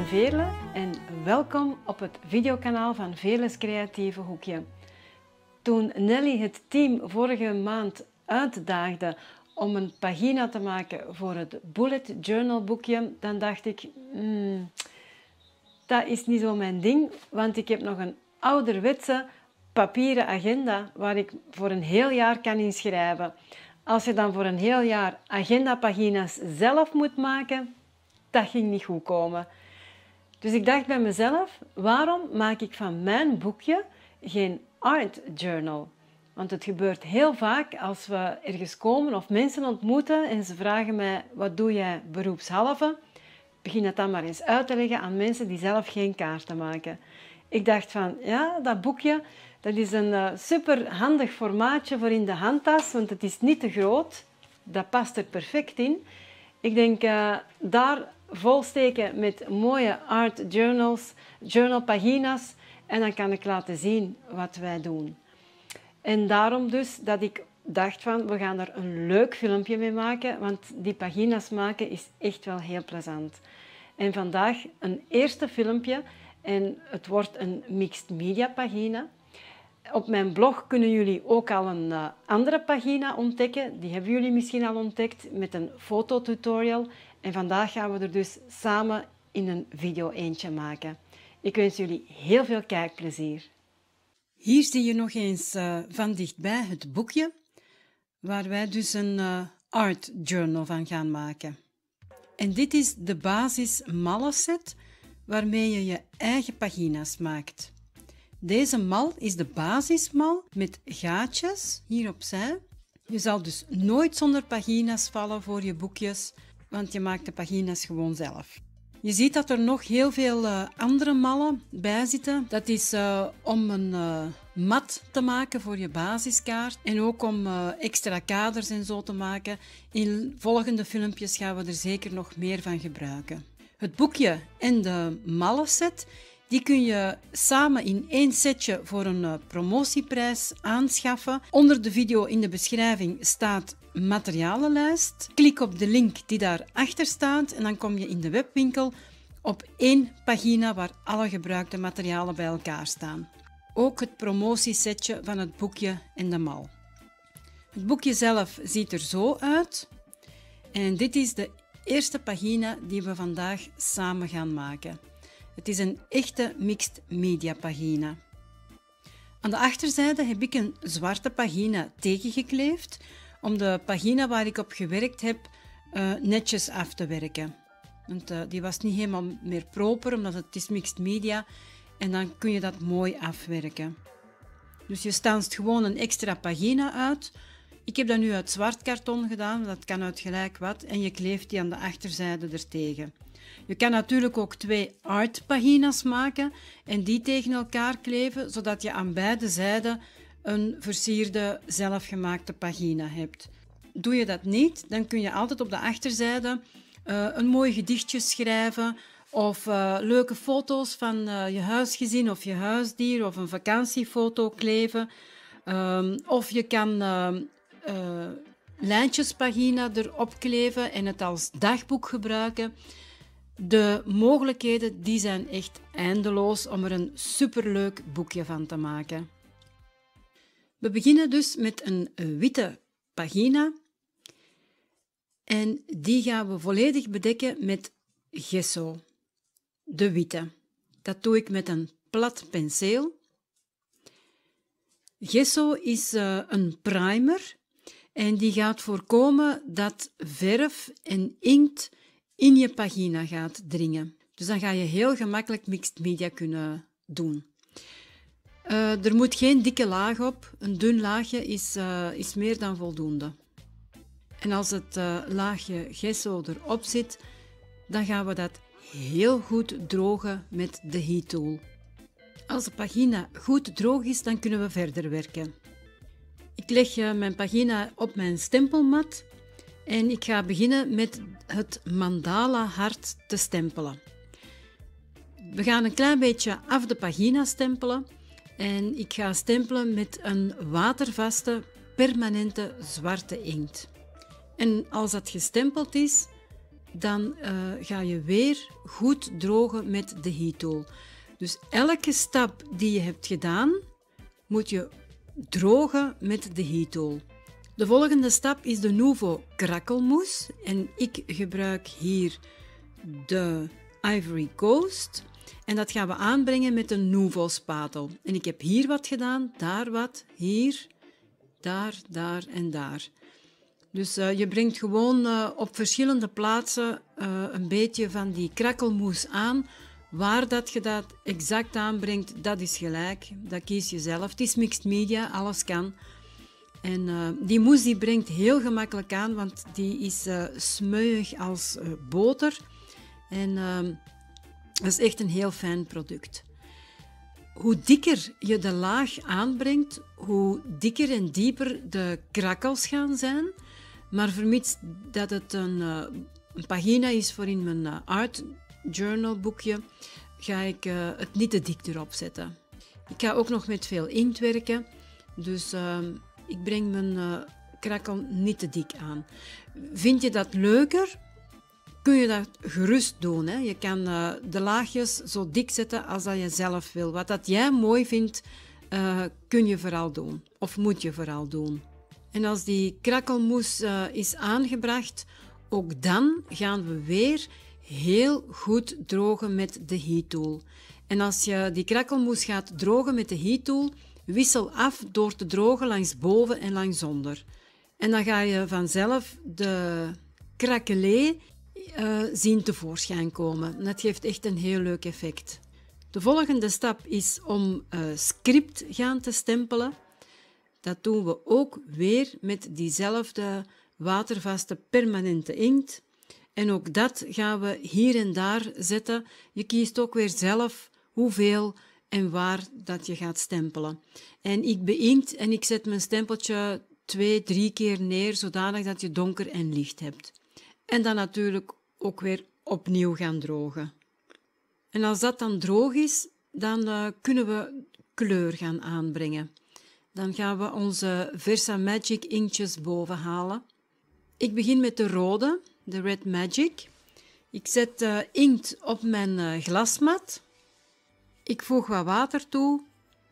Veerle en welkom op het videokanaal van Veerles Creatieve Hoekje. Toen Nelly het team vorige maand uitdaagde om een pagina te maken voor het Bullet Journal boekje, dan dacht ik, dat is niet zo mijn ding, want ik heb nog een ouderwetse papieren agenda waar ik voor een heel jaar kan inschrijven. Als je dan voor een heel jaar agendapagina's zelf moet maken, dat ging niet goed komen. Dus ik dacht bij mezelf, waarom maak ik van mijn boekje geen art journal? Want het gebeurt heel vaak als we ergens komen of mensen ontmoeten en ze vragen mij, wat doe jij beroepshalve? Begin het dan maar eens uit te leggen aan mensen die zelf geen kaarten maken. Ik dacht van, ja, dat boekje, dat is een super handig formaatje voor in de handtas, want het is niet te groot. Dat past er perfect in. Ik denk daar volsteken met mooie art journals, journalpagina's en dan kan ik laten zien wat wij doen. En daarom dus dat ik dacht van, we gaan er een leuk filmpje mee maken, want die pagina's maken is echt wel heel plezant. En vandaag een eerste filmpje en het wordt een mixed media pagina. Op mijn blog kunnen jullie ook al een andere pagina ontdekken. Die hebben jullie misschien al ontdekt met een fototutorial. En vandaag gaan we er dus samen in een video eentje maken. Ik wens jullie heel veel kijkplezier. Hier zie je nog eens van dichtbij het boekje, waar wij dus een art journal van gaan maken. En dit is de basis mallenset waarmee je je eigen pagina's maakt. Deze mal is de basismal met gaatjes hier opzij. Je zal dus nooit zonder pagina's vallen voor je boekjes, want je maakt de pagina's gewoon zelf. Je ziet dat er nog heel veel andere mallen bij zitten. Dat is om een mat te maken voor je basiskaart en ook om extra kaders en zo te maken. In volgende filmpjes gaan we er zeker nog meer van gebruiken. Het boekje en de mallenset die kun je samen in één setje voor een promotieprijs aanschaffen. Onder de video in de beschrijving staat materialenlijst. Klik op de link die daarachter staat en dan kom je in de webwinkel op één pagina waar alle gebruikte materialen bij elkaar staan. Ook het promotiesetje van het boekje en de mal. Het boekje zelf ziet er zo uit. En dit is de eerste pagina die we vandaag samen gaan maken. Het is een echte mixed media pagina. Aan de achterzijde heb ik een zwarte pagina tegengekleefd om de pagina waar ik op gewerkt heb netjes af te werken. Want die was niet helemaal meer proper, omdat het is mixed media en dan kun je dat mooi afwerken. Dus je stanst gewoon een extra pagina uit. Ik heb dat nu uit zwart karton gedaan, dat kan uit gelijk wat, en je kleeft die aan de achterzijde ertegen. Je kan natuurlijk ook twee artpagina's maken en die tegen elkaar kleven, zodat je aan beide zijden een versierde, zelfgemaakte pagina hebt. Doe je dat niet, dan kun je altijd op de achterzijde een mooi gedichtje schrijven of leuke foto's van je huisgezin of je huisdier of een vakantiefoto kleven. Of je kan lijntjespagina erop kleven en het als dagboek gebruiken. De mogelijkheden die zijn echt eindeloos om er een superleuk boekje van te maken. We beginnen dus met een witte pagina en die gaan we volledig bedekken met gesso, de witte. Dat doe ik met een plat penseel. Gesso is een primer en die gaat voorkomen dat verf en inkt in je pagina gaat dringen. Dus dan ga je heel gemakkelijk mixed media kunnen doen. Er moet geen dikke laag op. Een dun laagje is meer dan voldoende. En als het laagje gesso erop zit, dan gaan we dat heel goed drogen met de heat tool. Als de pagina goed droog is, dan kunnen we verder werken. Ik leg mijn pagina op mijn stempelmat en ik ga beginnen met het mandala hart te stempelen. We gaan een klein beetje af de pagina stempelen en ik ga stempelen met een watervaste, permanente zwarte inkt. En als dat gestempeld is, dan ga je weer goed drogen met de Heat Tool. Dus elke stap die je hebt gedaan, moet je drogen met de Heat Tool. De volgende stap is de Nuvo krakkelmousse en ik gebruik hier de Ivory Coast en dat gaan we aanbrengen met een Nuvo spatel. En ik heb hier wat gedaan, daar wat, hier, daar, daar en daar. Dus je brengt gewoon op verschillende plaatsen een beetje van die krakkelmousse aan. Waar dat je dat exact aanbrengt, dat is gelijk. Dat kies je zelf. Het is mixed media, alles kan. En die mousse die brengt heel gemakkelijk aan, want die is smeuig als boter. En dat is echt een heel fijn product. Hoe dikker je de laag aanbrengt, hoe dikker en dieper de krakkels gaan zijn. Maar vermits dat het een pagina is voor in mijn art journal boekje, ga ik het niet te dik erop zetten. Ik ga ook nog met veel inkt werken, dus ik breng mijn krakkel niet te dik aan. Vind je dat leuker, kun je dat gerust doen. Hè? Je kan de laagjes zo dik zetten als dat je zelf wil. Wat dat jij mooi vindt, kun je vooral doen. Of moet je vooral doen. En als die krakkelmousse is aangebracht, ook dan gaan we weer heel goed drogen met de Heat Tool. En als je die krakkelmousse gaat drogen met de Heat Tool, wissel af door te drogen langs boven en langs onder. En dan ga je vanzelf de craquelé zien tevoorschijn komen. Dat geeft echt een heel leuk effect. De volgende stap is om script gaan te stempelen. Dat doen we ook weer met diezelfde watervaste permanente inkt. En ook dat gaan we hier en daar zetten. Je kiest ook weer zelf hoeveel en waar dat je gaat stempelen. En ik beïnkt en ik zet mijn stempeltje 2-3 keer neer, zodanig dat je donker en licht hebt. En dan natuurlijk ook weer opnieuw gaan drogen. En als dat dan droog is, dan kunnen we kleur gaan aanbrengen. Dan gaan we onze Versa Magic inktjes boven halen. Ik begin met de rode, de Red Magic. Ik zet inkt op mijn glasmat. Ik voeg wat water toe.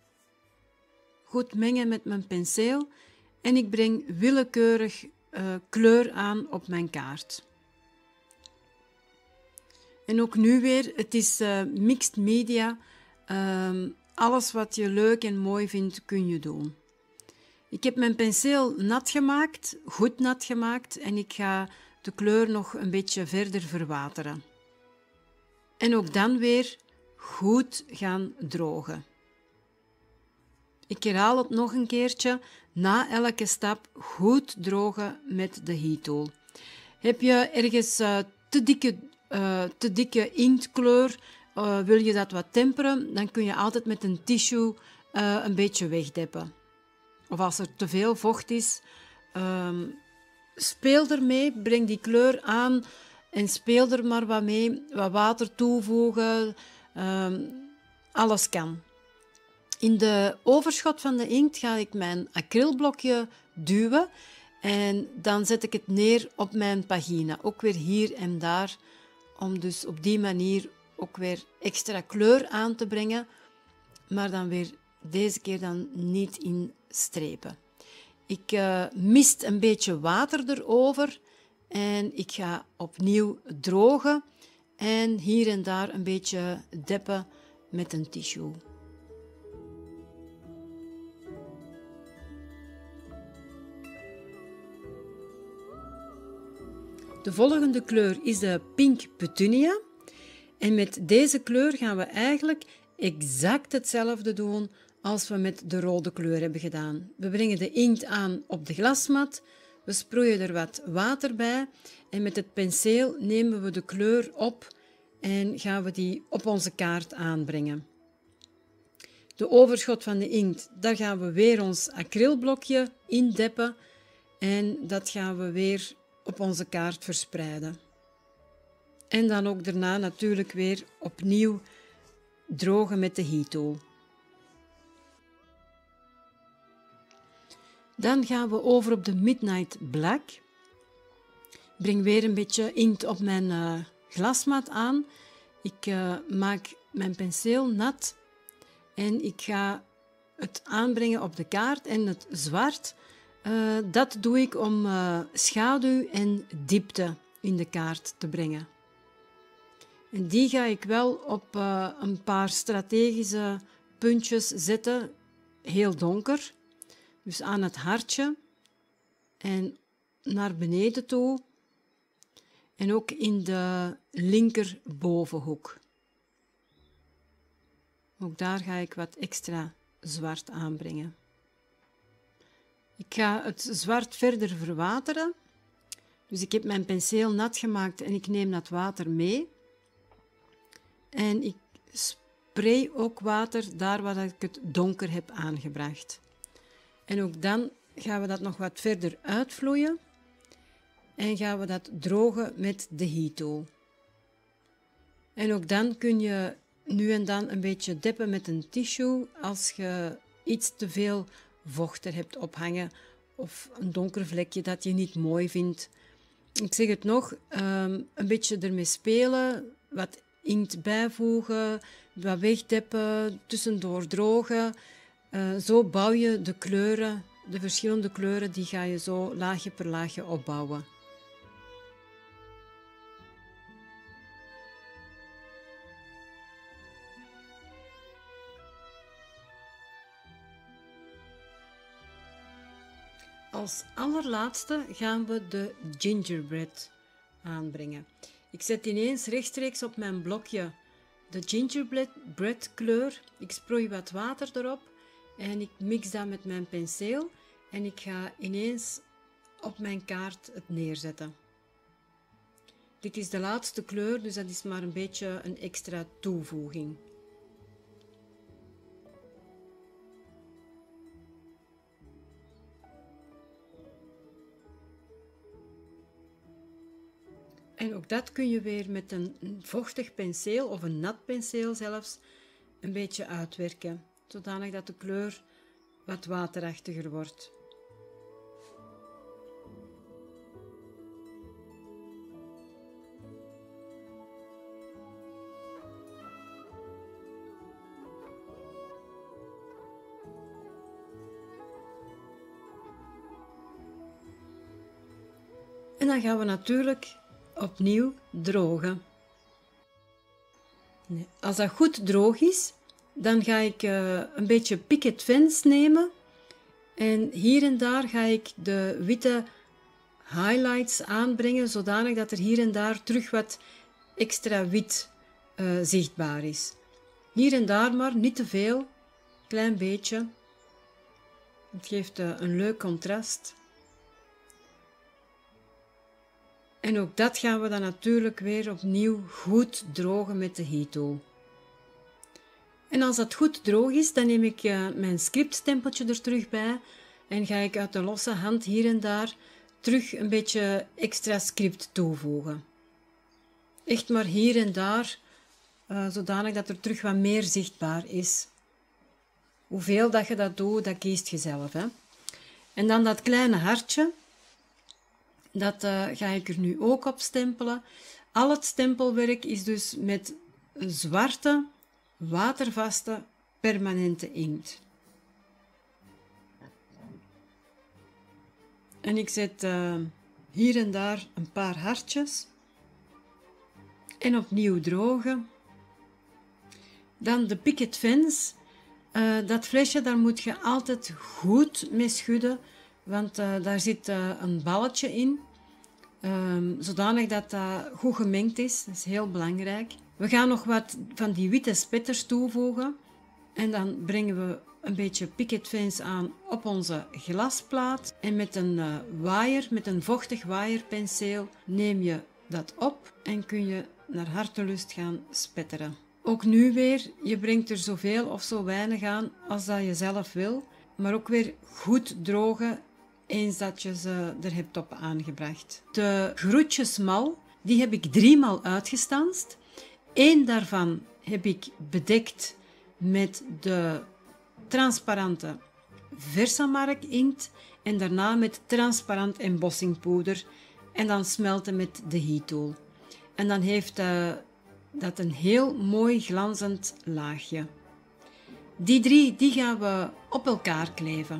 Goed mengen met mijn penseel. En ik breng willekeurig kleur aan op mijn kaart. En ook nu weer, het is mixed media. Alles wat je leuk en mooi vindt, kun je doen. Ik heb mijn penseel nat gemaakt, goed nat gemaakt, en ik ga de kleur nog een beetje verder verwateren. En ook dan weer goed gaan drogen. Ik herhaal het nog een keertje. Na elke stap goed drogen met de Heat Tool. Heb je ergens te dikke inktkleur, wil je dat wat temperen, dan kun je altijd met een tissue een beetje wegdeppen. Of als er te veel vocht is, speel ermee, breng die kleur aan en speel er maar wat mee. Wat water toevoegen, alles kan. In de overschot van de inkt ga ik mijn acrylblokje duwen en dan zet ik het neer op mijn pagina. Ook weer hier en daar, om dus op die manier ook weer extra kleur aan te brengen, maar dan weer deze keer dan niet in strepen. Ik mist een beetje water erover en ik ga opnieuw drogen en hier en daar een beetje deppen met een tissue. De volgende kleur is de Pink Petunia. En met deze kleur gaan we eigenlijk exact hetzelfde doen als we met de rode kleur hebben gedaan. We brengen de inkt aan op de glasmat, we sproeien er wat water bij en met het penseel nemen we de kleur op en gaan we die op onze kaart aanbrengen. De overschot van de inkt, daar gaan we weer ons acrylblokje indeppen en dat gaan we weer op onze kaart verspreiden. En dan ook daarna natuurlijk weer opnieuw drogen met de Heat Tool. Dan gaan we over op de Midnight Black. breng weer een beetje inkt op mijn glasmat aan. Ik maak mijn penseel nat en ik ga het aanbrengen op de kaart. En het zwart, dat doe ik om schaduw en diepte in de kaart te brengen. En die ga ik wel op een paar strategische puntjes zetten, heel donker. Dus aan het hartje en naar beneden toe. En ook in de linker bovenhoek. Ook daar ga ik wat extra zwart aanbrengen. Ik ga het zwart verder verwateren. Dus ik heb mijn penseel nat gemaakt en ik neem dat water mee. En ik spray ook water daar waar ik het donker heb aangebracht. En ook dan gaan we dat nog wat verder uitvloeien. En gaan we dat drogen met de heat tool. En ook dan kun je nu en dan een beetje deppen met een tissue als je iets te veel vocht er hebt ophangen of een donker vlekje dat je niet mooi vindt. Ik zeg het nog, een beetje ermee spelen, wat inkt bijvoegen, wat wegdeppen, tussendoor drogen. Zo bouw je de kleuren, de verschillende kleuren, die ga je zo laagje per laagje opbouwen. Als allerlaatste gaan we de gingerbread aanbrengen. Ik zet ineens rechtstreeks op mijn blokje de gingerbread kleur. Ik sproei wat water erop en ik mix dat met mijn penseel en ik ga ineens op mijn kaart het neerzetten. Dit is de laatste kleur, dus dat is maar een beetje een extra toevoeging. En ook dat kun je weer met een vochtig penseel of een nat penseel zelfs een beetje uitwerken, zodanig dat de kleur wat waterachtiger wordt. En dan gaan we natuurlijk opnieuw drogen. Als dat goed droog is, dan ga ik een beetje picket fence nemen en hier en daar ga ik de witte highlights aanbrengen, zodanig dat er hier en daar terug wat extra wit zichtbaar is. Hier en daar maar, niet te veel, klein beetje. Het geeft een leuk contrast. En ook dat gaan we dan natuurlijk weer opnieuw goed drogen met de heat tool. En als dat goed droog is, dan neem ik mijn scriptstempeltje er terug bij en ga ik uit de losse hand hier en daar terug een beetje extra script toevoegen. Echt maar hier en daar, zodanig dat er terug wat meer zichtbaar is. Hoeveel dat je dat doet, dat kiest je zelf, hè. En dan dat kleine hartje. Dat ga ik er nu ook op stempelen. Al het stempelwerk is dus met zwarte, watervaste, permanente inkt. En ik zet hier en daar een paar hartjes. En opnieuw drogen. Dan de picket fence. Dat flesje, daar moet je altijd goed mee schudden, want daar zit een balletje in. Zodanig dat dat goed gemengd is. Dat is heel belangrijk. We gaan nog wat van die witte spetters toevoegen. En dan brengen we een beetje picket fence aan op onze glasplaat. En met een waaier, met een vochtig waaierpenseel, neem je dat op en kun je naar hartelust gaan spetteren. Ook nu weer, je brengt er zoveel of zo weinig aan als dat je zelf wil. Maar ook weer goed drogen eens dat je ze er hebt op aangebracht. De groetjesmal, die heb ik 3 maal uitgestanst. 1 daarvan heb ik bedekt met de transparante Versamark inkt en daarna met transparant embossingpoeder. en dan smelten met de heat tool. En dan heeft dat een heel mooi glanzend laagje. Die 3 die gaan we op elkaar kleven.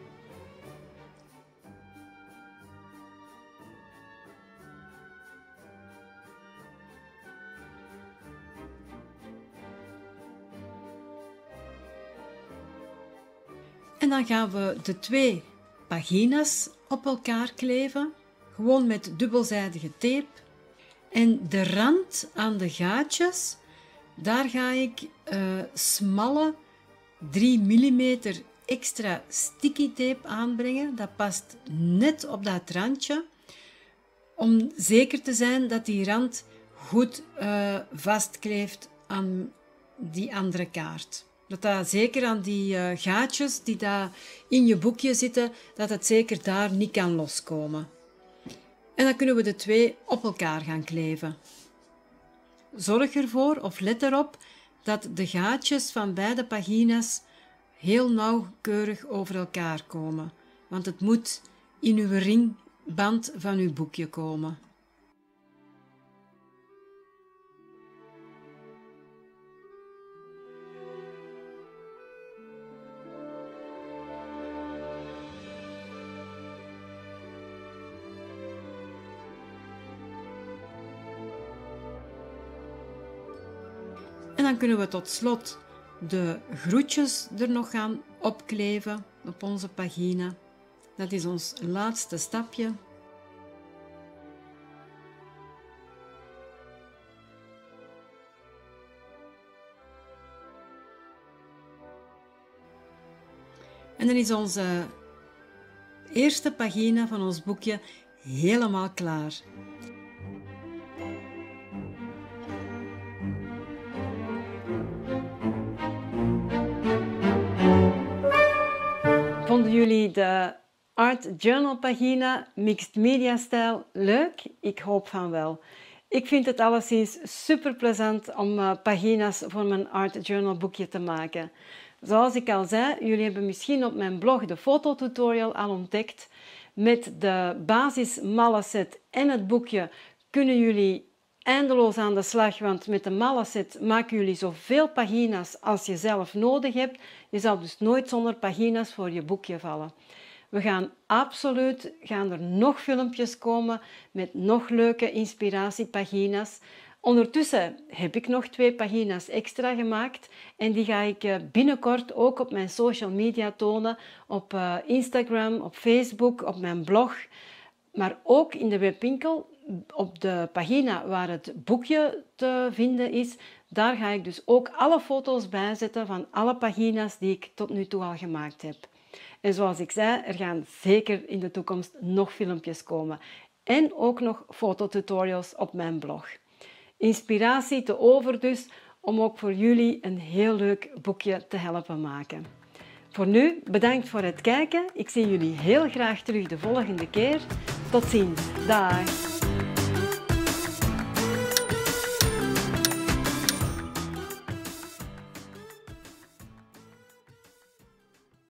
En dan gaan we de 2 pagina's op elkaar kleven, gewoon met dubbelzijdige tape. En de rand aan de gaatjes, daar ga ik smalle 3 mm extra sticky tape aanbrengen. Dat past net op dat randje, om zeker te zijn dat die rand goed vastkleeft aan die andere kaart. Dat zeker aan die gaatjes die daar in je boekje zitten, dat het zeker daar niet kan loskomen. En dan kunnen we de 2 op elkaar gaan kleven. Zorg ervoor, of let erop, dat de gaatjes van beide pagina's heel nauwkeurig over elkaar komen. Want het moet in uw ringband van uw boekje komen. En dan kunnen we tot slot de groetjes er nog gaan opkleven op onze pagina. Dat is ons laatste stapje. En dan is onze eerste pagina van ons boekje helemaal klaar. Vonden jullie de Art Journal pagina Mixed Media Stijl leuk? Ik hoop van wel. Ik vind het alleszins super plezant om pagina's voor mijn Art Journal boekje te maken. Zoals ik al zei, jullie hebben misschien op mijn blog de fototutorial al ontdekt. Met de basis mallen set en het boekje kunnen jullie eindeloos aan de slag, want met de mallen set maken jullie zoveel pagina's als je zelf nodig hebt. Je zal dus nooit zonder pagina's voor je boekje vallen. We gaan er nog filmpjes komen met nog leuke inspiratiepagina's. Ondertussen heb ik nog 2 pagina's extra gemaakt en die ga ik binnenkort ook op mijn social media tonen, op Instagram, op Facebook, op mijn blog, maar ook in de webwinkel. Op de pagina waar het boekje te vinden is, daar ga ik dus ook alle foto's bij zetten van alle pagina's die ik tot nu toe al gemaakt heb. En zoals ik zei, er gaan zeker in de toekomst nog filmpjes komen. En ook nog fototutorials op mijn blog. Inspiratie te over dus om ook voor jullie een heel leuk boekje te helpen maken. Voor nu, bedankt voor het kijken. Ik zie jullie heel graag terug de volgende keer. Tot ziens. Dag!